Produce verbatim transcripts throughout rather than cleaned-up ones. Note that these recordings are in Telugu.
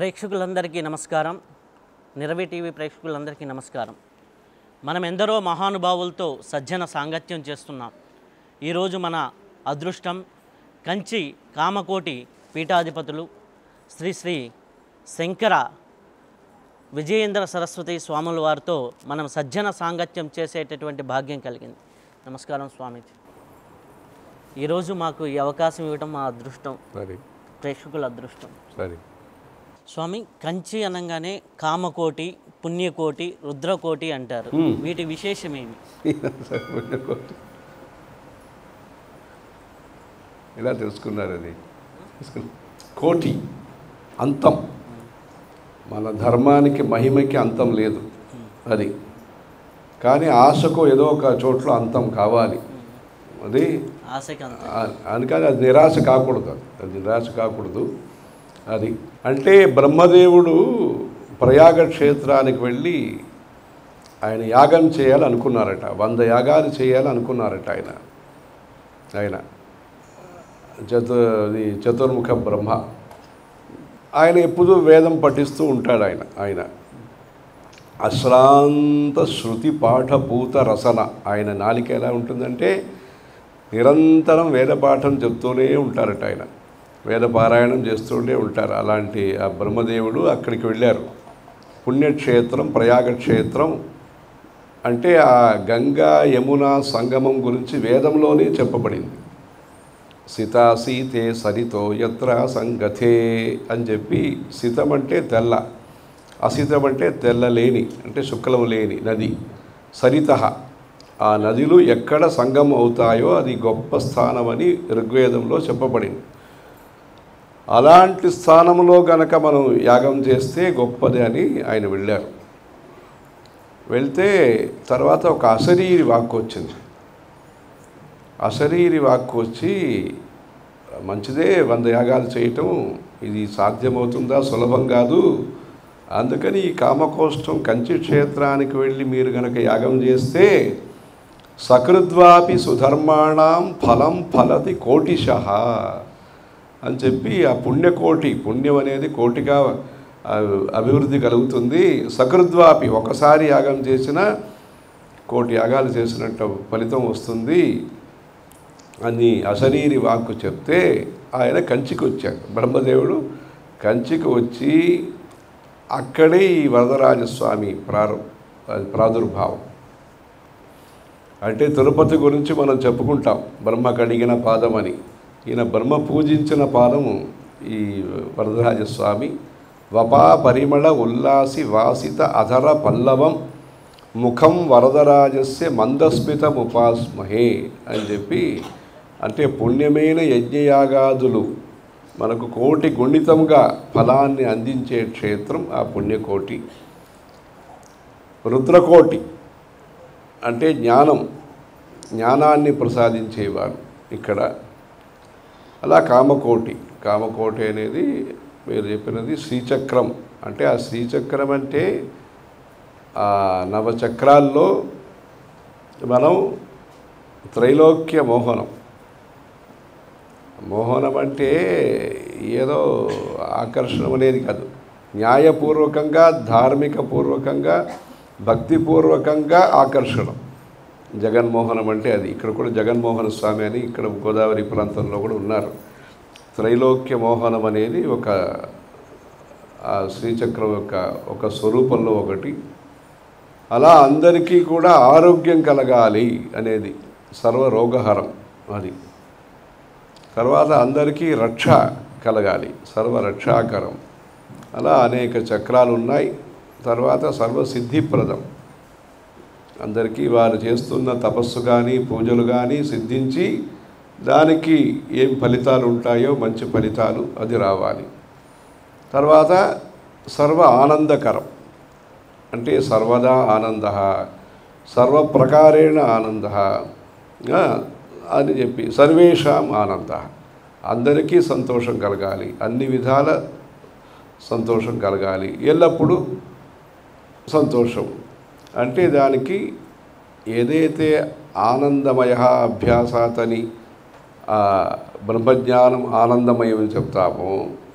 ప్రేక్షకులందరికీ నమస్కారం. నిరవి టీవీ ప్రేక్షకులందరికీ నమస్కారం. మనం ఎందరో మహానుభావులతో సజ్జన సాంగత్యం చేస్తున్నాం. ఈరోజు మన అదృష్టం కంచి కామకోటి పీఠాధిపతులు శ్రీ శ్రీ శంకర విజయేంద్ర సరస్వతి స్వాముల వారితో మనం సజ్జన సాంగత్యం చేసేటటువంటి భాగ్యం కలిగింది. నమస్కారం స్వామీజీ. ఈరోజు మాకు ఈ అవకాశం ఇవ్వడం మా అదృష్టం, ప్రేక్షకుల అదృష్టం. సరే స్వామి, కంచి అనగానే కామకోటి, పుణ్యకోటి, రుద్రకోటి అంటారు. వీటి విశేషమేమి? ఇలా తెలుసుకున్నారు. అది కోటి అంతం, మన ధర్మానికి మహిమకి అంతం లేదు. అది కానీ ఆశకు ఏదో ఒక చోట్ల అంతం కావాలి. అది అందుకని అది నిరాశ కాకూడదు. అది నిరాశ కాకూడదు. అది అంటే బ్రహ్మదేవుడు ప్రయాగ క్షేత్రానికి వెళ్ళి ఆయన యాగం చేయాలనుకున్నారట. వంద యాగాలు చేయాలనుకున్నారట ఆయన ఆయన చతు చతుర్ముఖ బ్రహ్మ. ఆయన ఎప్పుడూ వేదం పఠిస్తూ ఉంటాడు. ఆయన ఆయన అశ్రాంత శృతి పాఠభూత రసన. ఆయన నాలిక ఎలా ఉంటుందంటే నిరంతరం వేదపాఠం చెప్తూనే ఉంటారట. ఆయన వేదపారాయణం చేస్తూనే ఉంటారు. అలాంటి ఆ బ్రహ్మదేవుడు అక్కడికి వెళ్ళారు. పుణ్యక్షేత్రం ప్రయాగ క్షేత్రం అంటే ఆ గంగా యమున సంగమం గురించి వేదంలోనే చెప్పబడింది. సితాసీతే సరితో యత్ర సంగతే అని చెప్పి, సితం అంటే తెల్ల, అసితం అంటే తెల్లలేని అంటే శుక్లం లేని నది. సరిత ఆ నదులు ఎక్కడ సంగమం అవుతాయో అది గొప్ప స్థానమని ఋగ్వేదంలో చెప్పబడింది. అలాంటి స్థానంలో గనక మనం యాగం చేస్తే గొప్పది అని ఆయన వెళ్ళారు. వెళ్తే తర్వాత ఒక అశరీరి వాక్కు వచ్చింది. అశరీరి వాక్కు వచ్చి, మంచిదే వంద యాగాలు చేయటం, ఇది సాధ్యమవుతుందా? సులభం కాదు. అందుకని ఈ కామకోష్టం కంచి క్షేత్రానికి వెళ్ళి మీరు గనక యాగం చేస్తే సకృద్వాపి సుధర్మాణం ఫలం ఫలతి కోటిశః అని చెప్పి, ఆ పుణ్యకోటి, పుణ్యం అనేది కోటిగా అభివృద్ధి కలుగుతుంది. సకృద్వాపి ఒకసారి యాగం చేసిన కోటి యాగాలు చేసినట్టు ఫలితం వస్తుంది అని అశరీరి వాక్కు చెప్తే ఆయన కంచికి వచ్చాడు. బ్రహ్మదేవుడు కంచికి వచ్చి అక్కడే ఈ వరదరాజస్వామి ప్రారు ప్రాదుర్భావం. అంటే తిరుపతి గురించి మనం చెప్పుకుంటాం, బ్రహ్మ కడిగిన పాదం అని. ఈయన బ్రహ్మ పూజించిన పాదము ఈ వరదరాజస్వామి. వపా పరిమళ ఉల్లాసి వాసిత అధర పల్లవం ముఖం వరదరాజస్య మందస్మితముపాస్మహే అని చెప్పి, అంటే పుణ్యమైన యజ్ఞయాగాదులు మనకు కోటి గుణితంగా ఫలాన్ని అందించే క్షేత్రం ఆ పుణ్యకోటి. రుద్రకోటి అంటే జ్ఞానం, జ్ఞానాన్ని ప్రసాదించేవారు ఇక్కడ. అలా కామకోటి, కామకోటి అనేది మీరు చెప్పినది శ్రీచక్రం. అంటే ఆ శ్రీచక్రం అంటే ఆ నవచక్రాల్లో మనం త్రైలోక్య మోహనం. మోహనం అంటే ఏదో ఆకర్షణ అనేది కాదు, న్యాయపూర్వకంగా ధార్మిక పూర్వకంగా భక్తిపూర్వకంగా ఆకర్షణం. జగన్మోహనం అంటే అది. ఇక్కడ కూడా జగన్మోహన స్వామి అని ఇక్కడ గోదావరి ప్రాంతంలో కూడా ఉన్నారు. త్రైలోక్య మోహనం అనేది ఒక ఆ శ్రీచక్రం యొక్క ఒక స్వరూపంలో ఒకటి. అలా అందరికీ కూడా ఆరోగ్యం కలగాలి అనేది సర్వరోగహరం అది. తర్వాత అందరికీ రక్ష కలగాలి, సర్వరక్షాకరం. అలా అనేక చక్రాలు ఉన్నాయి. తర్వాత సర్వసిద్ధిప్రదం, అందరికీ వారు చేస్తున్న తపస్సు కానీ పూజలు కానీ సిద్ధించి దానికి ఏం ఫలితాలు ఉంటాయో మంచి ఫలితాలు అది రావాలి. తర్వాత సర్వ ఆనందకరం అంటే సర్వదా ఆనంద, సర్వప్రకారేణ ఆనంద అని చెప్పి సర్వేషాం ఆనంద, అందరికీ సంతోషం కలగాలి, అన్ని విధాల సంతోషం కలగాలి, ఎల్లప్పుడూ సంతోషం. అంటే దానికి ఏదైతే ఆనందమయ అభ్యాసాతని బ్రహ్మజ్ఞానం ఆనందమయం చెప్తామో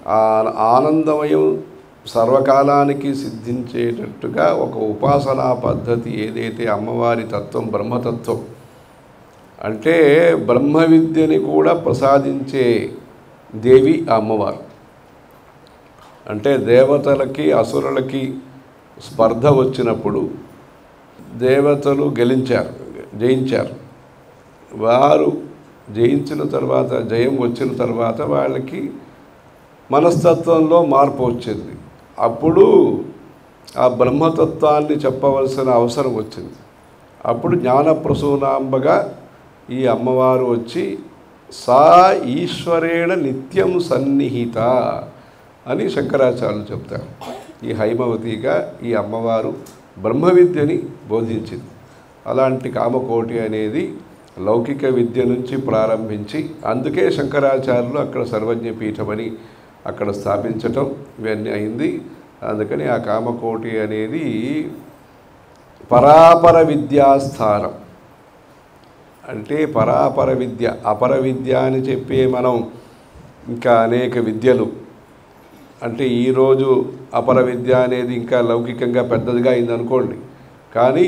ఆ ఆనందమయం సర్వకాలానికి సిద్ధించేటట్టుగా ఒక ఉపాసనా పద్ధతి ఏదైతే అమ్మవారి తత్వం బ్రహ్మతత్వం అంటే బ్రహ్మ విద్యని కూడా ప్రసాదించే దేవి ఆ అమ్మవారు. అంటే దేవతలకి అసురులకి స్పర్ధ వచ్చినప్పుడు దేవతలు గెలించారు, జయించారు. వారు జయించిన తర్వాత, జయం వచ్చిన తర్వాత వాళ్ళకి మనస్తత్వంలో మార్పు వచ్చింది. అప్పుడు ఆ బ్రహ్మతత్వాన్ని చెప్పవలసిన అవసరం వచ్చింది. అప్పుడు జ్ఞానప్రసూనాంబగా ఈ అమ్మవారు వచ్చి సా ఈశ్వరేణ నిత్యం సన్నిహిత అని శంకరాచార్యులు చెప్తారు. ఈ హైమవతిగా ఈ అమ్మవారు బ్రహ్మ విద్యని బోధించింది. అలాంటి కామకోటి అనేది లౌకిక విద్య నుంచి ప్రారంభించి, అందుకే శంకరాచార్యులు అక్కడ సర్వజ్ఞ పీఠమని అక్కడ స్థాపించటం ఇవన్నీ అయింది. అందుకని ఆ కామకోటి అనేది పరాపర విద్యాస్థానం. అంటే పరాపర విద్య, అపర విద్య అని చెప్పే మనం ఇంకా అనేక విద్యలు అంటే ఈరోజు అపర విద్య అనేది ఇంకా లౌకికంగా పెద్దదిగా అయిందనుకోండి. కానీ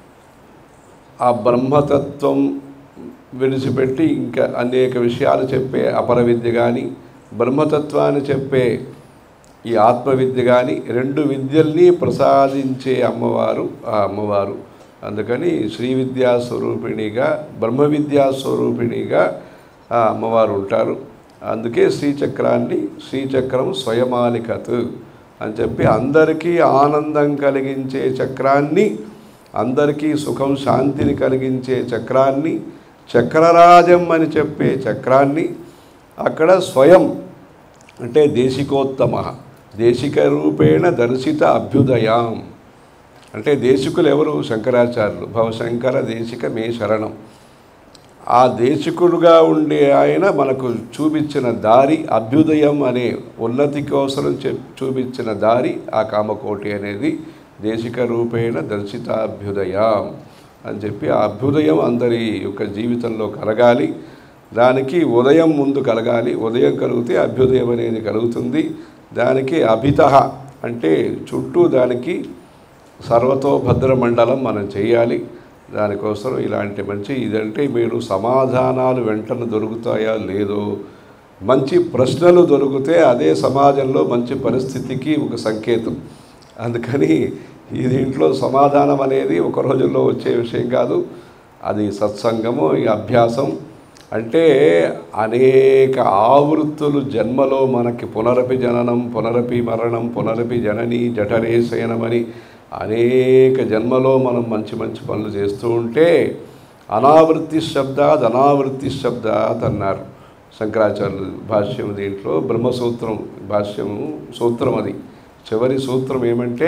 ఆ బ్రహ్మతత్వం విడిచిపెట్టి ఇంకా అనేక విషయాలు చెప్పే అపర విద్య కానీ, బ్రహ్మతత్వాన్ని చెప్పే ఈ ఆత్మవిద్య కానీ, రెండు విద్యల్ని ప్రసాదించే అమ్మవారు ఆ అమ్మవారు. అందుకని శ్రీ విద్యా స్వరూపిణిగా, బ్రహ్మ విద్యా స్వరూపిణిగా ఆ అమ్మవారు ఉంటారు. అందుకే శ్రీచక్రాన్ని శ్రీచక్రం స్వయమాలికత్ అని చెప్పి అందరికీ ఆనందం కలిగించే చక్రాన్ని, అందరికీ సుఖం శాంతిని కలిగించే చక్రాన్ని, చక్రరాజం అని చెప్పే చక్రాన్ని అక్కడ స్వయం అంటే దేశికోత్తమ దేశిక రూపేణ దర్శిత అభ్యుదయం. అంటే దేశికులు ఎవరు? శంకరాచార్యులు. భవశంకర దేశిక మే శరణం. ఆ దేశికులుగా ఉండే ఆయన మనకు చూపించిన దారి అభ్యుదయం అనే ఉన్నతి కోసం చూపించిన దారి ఆ కామకోటి అనేది దేశిక రూపేణ దర్శిత అభ్యుదయం అని చెప్పి ఆ అభ్యుదయం అందరి యొక్క జీవితంలో కలగాలి. దానికి ఉదయం ముందు కలగాలి. ఉదయం కలిగితే అభ్యుదయం అనేది కలుగుతుంది. దానికి అభిత అంటే చుట్టూ దానికి సర్వతో భద్రమండలం మనం చేయాలి. దానికోసం ఇలాంటి మంచి ఇదంటే మీరు సమాధానాలు వెంటనే దొరుకుతాయా లేదో, మంచి ప్రశ్నలు దొరికితే అదే సమాజంలో మంచి పరిస్థితికి ఒక సంకేతం. అందుకని ఈ దీంట్లో సమాధానం అనేది ఒక రోజుల్లో వచ్చే విషయం కాదు. అది సత్సంగము, ఈ అభ్యాసం. అంటే అనేక ఆవృత్తులు జన్మలో మనకి పునరపి జననం, పునరపి మరణం, పునరపి జనని జఠరే శయనమని అనేక జన్మలో మనం మంచి మంచి పనులు చేస్తూ ఉంటే అనావృత్తి శబ్దాత్ అనావృత్తి శబ్దాత్ అన్నారు శంకరాచార్యులు భాష్యం. దీంట్లో బ్రహ్మసూత్రం భాష్యము సూత్రం, అది చివరి సూత్రం ఏమంటే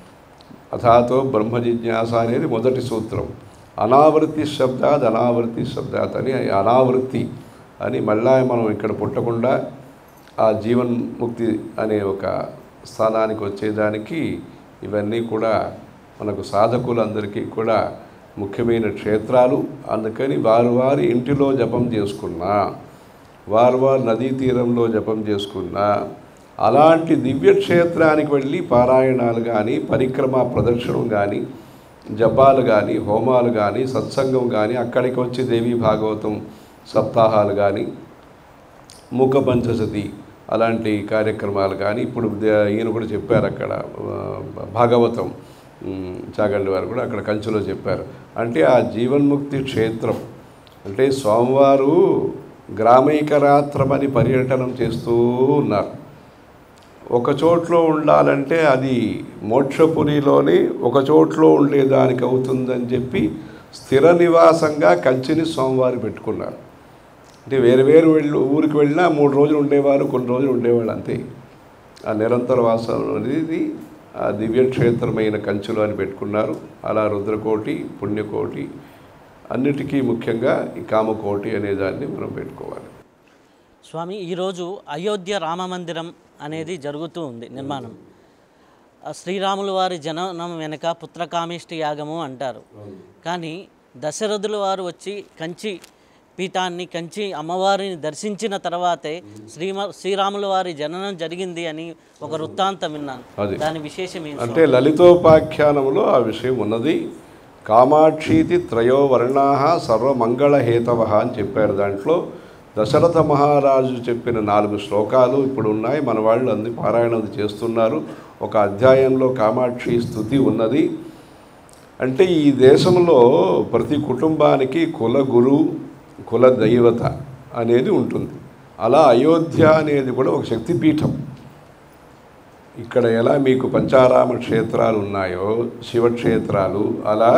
అథాతో బ్రహ్మ జిజ్ఞాస అనేది మొదటి సూత్రం. అనావృత్తి శబ్దాత్ అనావృత్తి శబ్దాత్ అని అనావృత్తి అని మళ్ళా మనం ఇక్కడ పుట్టకుండా ఆ జీవన్ముక్తి అనే ఒక స్థానానికి వచ్చేదానికి ఇవన్నీ కూడా మనకు సాధకులందరికీ కూడా ముఖ్యమైన క్షేత్రాలు. అందుకని వారు వారి ఇంటిలో జపం చేసుకున్నా, వారు వారు నదీ తీరంలో జపం చేసుకున్నా, అలాంటి దివ్యక్షేత్రానికి వెళ్ళి పారాయణాలు కానీ, పరిక్రమ ప్రదక్షిణం కానీ, జపాలు కానీ, హోమాలు కానీ, సత్సంగం కానీ, అక్కడికి వచ్చి దేవీ భాగవతం సప్తాహాలు కానీ, మూక పంచశతి అలాంటి కార్యక్రమాలు కానీ, ఇప్పుడు ఈయన కూడా చెప్పారు అక్కడ భాగవతం చాగండి వారు కూడా అక్కడ కంచులో చెప్పారు. అంటే ఆ జీవన్ముక్తి క్షేత్రం అంటే స్వామివారు గ్రామైకరాత్రమని పర్యటనం చేస్తూ ఉన్నారు. ఒక చోట్లో ఉండాలంటే అది మోక్షపురిలోని ఒక చోట్లో ఉండేదానికి అవుతుందని చెప్పి స్థిర నివాసంగా కంచిని స్వామివారు పెట్టుకున్నారు. అంటే వేరు వేరు వెళ్ళు ఊరికి వెళ్ళినా మూడు రోజులు ఉండేవారు, కొన్ని రోజులు ఉండేవాళ్ళు అంతే. ఆ నిరంతర వాసం అనేది ఆ దివ్యక్షేత్రమైన కంచులు అని పెట్టుకున్నారు. అలా రుద్రకోటి, పుణ్యకోటి అన్నిటికీ ముఖ్యంగా ఈ కామకోటి అనే దాన్ని మనం పెట్టుకోవాలి. స్వామి, ఈరోజు అయోధ్య రామ మందిరం అనేది జరుగుతూ ఉంది నిర్మాణం. శ్రీరాముల వారి జననం వెనుక పుత్రకామేష్టి యాగము అంటారు. కానీ దశరథుల వారు వచ్చి కంచి పీఠాన్ని కంచి అమ్మవారిని దర్శించిన తర్వాతే శ్రీమ శ్రీరాముల వారి జననం జరిగింది అని ఒక వృత్తాంతం విన్నాను. దాని విశేషం ఏంటి? అంటే లలితోపాఖ్యానంలో ఆ విషయం ఉన్నది. కామాక్షీతి త్రయో వర్ణాః సర్వమంగళహేతవ అని చెప్పారు. దాంట్లో దశరథ మహారాజు చెప్పిన నాలుగు శ్లోకాలు ఇప్పుడు ఉన్నాయి. మన వాళ్ళు అంది పారాయణం చేస్తున్నారు. ఒక అధ్యాయంలో కామాక్షి స్తుతి ఉన్నది. అంటే ఈ దేశంలో ప్రతి కుటుంబానికి కుల గురు కుల దైవత అనేది ఉంటుంది. అలా అయోధ్య అనేది కూడా ఒక శక్తిపీఠం. ఇక్కడ ఎలా మీకు పంచారామ క్షేత్రాలు ఉన్నాయో శివక్షేత్రాలు, అలా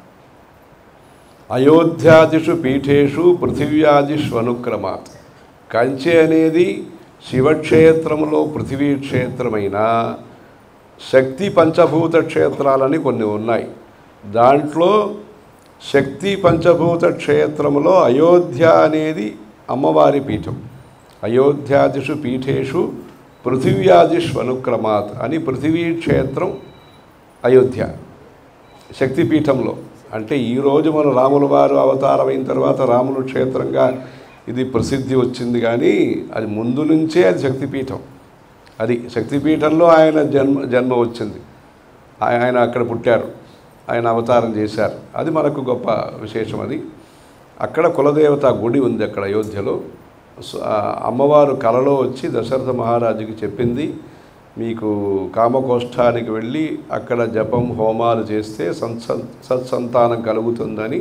అయోధ్యాదిషు పీఠేషు పృథివ్యాదిష్వనుక్రమాత్. కంచి అనేది శివక్షేత్రంలో పృథివీ క్షేత్రమైన శక్తి పంచభూత క్షేత్రాలని కొన్ని ఉన్నాయి. దాంట్లో శక్తి పంచభూత క్షేత్రంలో అయోధ్య అనేది అమ్మవారి పీఠం. అయోధ్యాదిషు పీఠేషు పృథివ్యాదిష్వనుక్రమాత్ అని పృథివీ క్షేత్రం అయోధ్య శక్తిపీఠంలో. అంటే ఈరోజు మన రాముల వారు అవతారమైన తర్వాత రాముల క్షేత్రంగా ఇది ప్రసిద్ధి వచ్చింది, కానీ అది ముందు నుంచే అది శక్తిపీఠం. అది శక్తిపీఠంలో ఆయన జన్మ జన్మ వచ్చింది. ఆయన అక్కడ పుట్టారు, ఆయన అవతారం చేశారు. అది మనకు గొప్ప విశేషం. అది అక్కడ కులదేవత గుడి ఉంది అక్కడ అయోధ్యలో. అమ్మవారు కలలో వచ్చి దశరథ మహారాజుకి చెప్పింది, మీకు కామకోష్ఠానికి వెళ్ళి అక్కడ జపం హోమాలు చేస్తే సంస సత్సంతానం కలుగుతుందని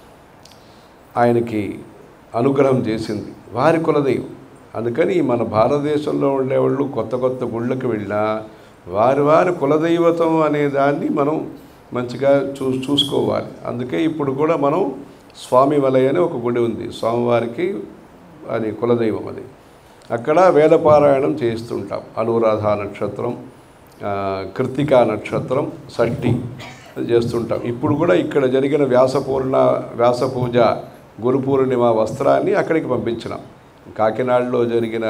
ఆయనకి అనుగ్రహం చేసింది. వారి కులదైవం. అందుకని మన భారతదేశంలో ఉండేవాళ్ళు కొత్త కొత్త గుళ్ళకి వెళ్ళినా వారి వారి కులదైవతం అనే దాన్ని మనం మంచిగా చూ చూసుకోవాలి. అందుకే ఇప్పుడు కూడా మనం స్వామి వలయ అని ఒక గుడి ఉంది, స్వామివారికి అది కులదైవం. అది అక్కడ వేదపారాయణం చేస్తుంటాం. అనురాధ నక్షత్రం, కృత్తికా నక్షత్రం, షష్ఠి చేస్తుంటాం. ఇప్పుడు కూడా ఇక్కడ జరిగిన వ్యాసపూర్ణ వ్యాస పూజ గురు పూర్ణిమ వస్త్రాన్ని అక్కడికి పంపించినాం. కాకినాడలో జరిగిన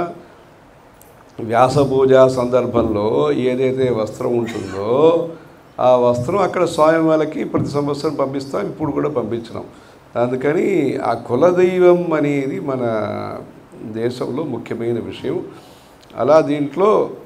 వ్యాస పూజ సందర్భంలో ఏదైతే వస్త్రం ఉంటుందో ఆ వస్త్రం అక్కడ స్వామి వాళ్ళకి ప్రతి సంవత్సరం పంపిస్తాం. ఇప్పుడు కూడా పంపించినాం. అందుకని ఆ కులదైవం అనేది మన దేశంలో ముఖ్యమైన విషయం. అలా దీంట్లో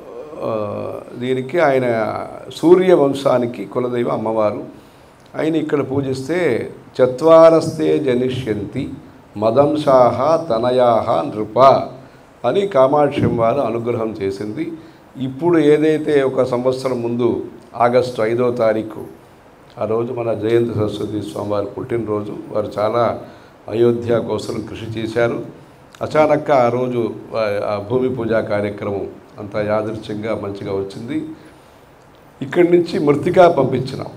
దీనికి ఆయన సూర్య వంశానికి కులదైవం అమ్మవారు. ఆయన ఇక్కడ పూజిస్తే చత్వారస్తే జనిష్యంతి మదంశాహ తనయాహ నృప అని కామాక్షి వారు అనుగ్రహం చేసింది. ఇప్పుడు ఏదైతే ఒక సంవత్సరం ముందు ఆగస్టు ఐదో తారీఖు ఆ రోజు మన జయంతి సరస్వతి స్వామివారి పుట్టినరోజు. వారు చాలా అయోధ్య కోసం కృషి చేశారు. అచానక్గా ఆ రోజు ఆ భూమి పూజా కార్యక్రమం అంత యాదృచ్ఛికంగా మంచిగా వచ్చింది. ఇక్కడి నుంచి మృతికా పంపించినాం.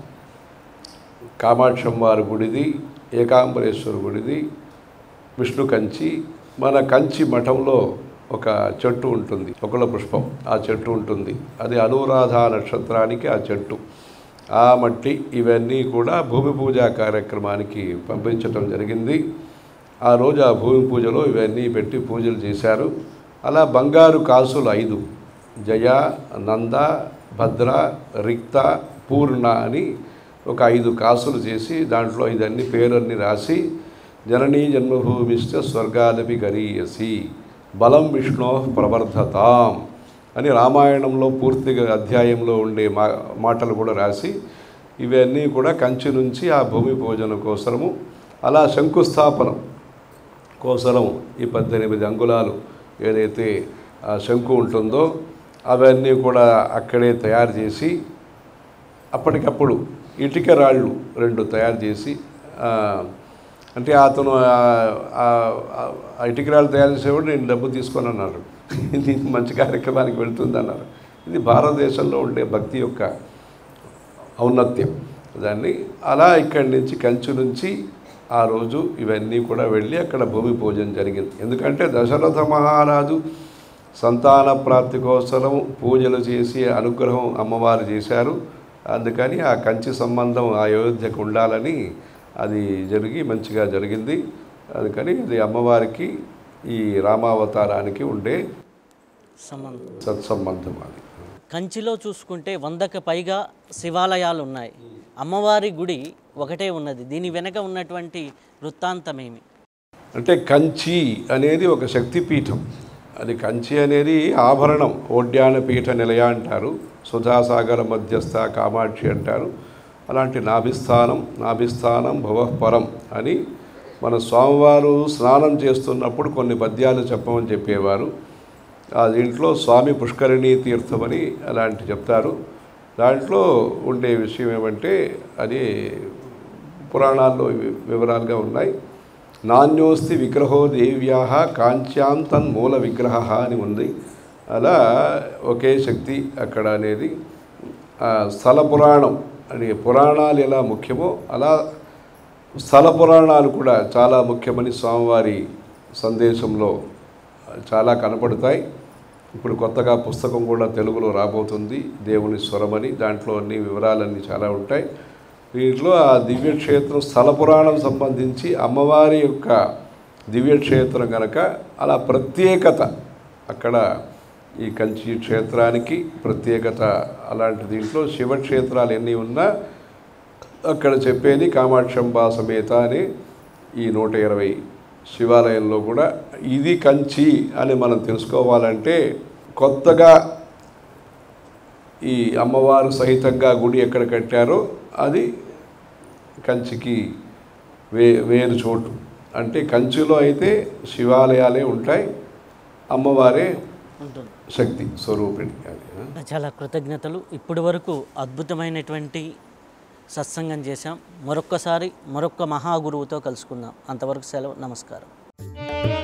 కామాక్షమ్మ గుడిది, ఏకాంబరేశ్వర గుడిది, విష్ణు కంచి. మన కంచి మఠంలో ఒక చెట్టు ఉంటుంది, ఒకల పుష్పం, ఆ చెట్టు ఉంటుంది. అది అనురాధ నక్షత్రానికి ఆ చెట్టు, ఆ మట్టి ఇవన్నీ కూడా భూమి పూజా కార్యక్రమానికి పంపించటం జరిగింది. ఆ రోజు ఆ భూమి పూజలో ఇవన్నీ పెట్టి పూజలు చేశారు. అలా బంగారు కాసులు ఐదు, జయ, నంద, భద్ర, రిక్త, పూర్ణ అని ఒక ఐదు కాసులు చేసి దాంట్లో ఇదన్నీ పేరన్నీ రాసి జననీ జన్మభూమిశ్చ స్వర్గాదపి గరీయసి బలం విష్ణో ప్రవర్ధతాం అని రామాయణంలో పూర్తిగా అధ్యాయంలో ఉండే మా మాటలు కూడా రాసి ఇవన్నీ కూడా కంచి నుంచి ఆ భూమి పూజన కోసము, అలా శంకుస్థాపనం కోసరం ఈ పద్దెనిమిది అంగుళాలు ఏదైతే ఆ శంకు ఉంటుందో అవన్నీ కూడా అక్కడే తయారు చేసి అప్పటికప్పుడు ఇటుక రాళ్ళు రెండు తయారు చేసి, అంటే అతను ఆ ఇటుక రాళ్ళు తయారు చేసేవాడు నేను డబ్బు తీసుకొని అన్నాడు, ఇది మంచి కార్యక్రమానికి వెళుతుంది అన్నారు. ఇది భారతదేశంలో ఉండే భక్తి యొక్క ఔన్నత్యం. దాన్ని అలా ఇక్కడి నుంచి కంచి నుంచి ఆ రోజు ఇవన్నీ కూడా వెళ్ళి అక్కడ భూమి పూజన జరిగింది. ఎందుకంటే దశరథ మహారాజు సంతాన ప్రాప్తి కోసం పూజలు చేసి అనుగ్రహం అమ్మవారు చేశారు. అందుకని ఆ కంచి సంబంధం ఆ అయోధ్యకు ఉండాలని అది జరిగి మంచిగా జరిగింది. అందుకని ఇది అమ్మవారికి ఈ రామావతారానికి ఉండే సంబంధం, సత్సంబంధం. అది కంచిలో చూసుకుంటే వందకు పైగా శివాలయాలు ఉన్నాయి. అమ్మవారి గుడి ఒకటే ఉన్నది. దీని వెనక ఉన్నటువంటి వృత్తాంతమేమి? అంటే కంచి అనేది ఒక శక్తిపీఠం. అది కంచి అనేది ఆభరణం, ఓడ్యాన పీఠ నిలయ అంటారు, సుధాసాగర మధ్యస్థ కామాక్షి అంటారు. అలాంటి నాభిస్థానం నాభిస్థానం భవఃపరం అని మన స్వామివారు స్నానం చేస్తున్నప్పుడు కొన్ని పద్యాలు చెప్పమని చెప్పేవారు. ఆ దీంట్లో స్వామి పుష్కరిణీ తీర్థమని అలాంటి చెప్తారు. దాంట్లో ఉండే విషయం ఏమంటే అది పురాణాల్లో వివరాలుగా ఉన్నాయి. నాణ్యోస్తి విగ్రహో దేవ్యా కాంచ్యాం తన్ మూల విగ్రహ అని ఉంది. అలా ఒకే శక్తి అక్కడ అనేది స్థల పురాణం అని, పురాణాలు ఎలా ముఖ్యమో అలా స్థల పురాణాలు కూడా చాలా ముఖ్యమని స్వామివారి సందేశంలో చాలా కనపడతాయి. ఇప్పుడు కొత్తగా పుస్తకం కూడా తెలుగులో రాబోతుంది, దేవుని స్వరమని. దాంట్లో అన్ని వివరాలన్నీ చాలా ఉంటాయి. వీటిలో ఆ దివ్యక్షేత్రం స్థల పురాణం సంబంధించి అమ్మవారి యొక్క దివ్యక్షేత్రం కనుక అలా ప్రత్యేకత అక్కడ ఈ కంచి క్షేత్రానికి ప్రత్యేకత. అలాంటి దీంట్లో శివక్షేత్రాలు ఎన్ని ఉన్నా అక్కడ చెప్పేది కామాక్షంబా సమేత అని ఈ నూట ఇరవై శివాలయంలో కూడా. ఇది కంచి అని మనం తెలుసుకోవాలంటే కొత్తగా ఈ అమ్మవారు సహితంగా గుడి ఎక్కడ కట్టారో అది కంచికి వే వేరు చోటు. అంటే కంచిలో అయితే శివాలయాలే ఉంటాయి, అమ్మవారే శక్తి స్వరూపిణి. చాలా కృతజ్ఞతలు. ఇప్పటి వరకు అద్భుతమైనటువంటి సత్సంగం చేశాం. మరొక్కసారి మరొక్క మహాగురువుతో కలుసుకుందాం. అంతవరకు సెలవు. నమస్కారం.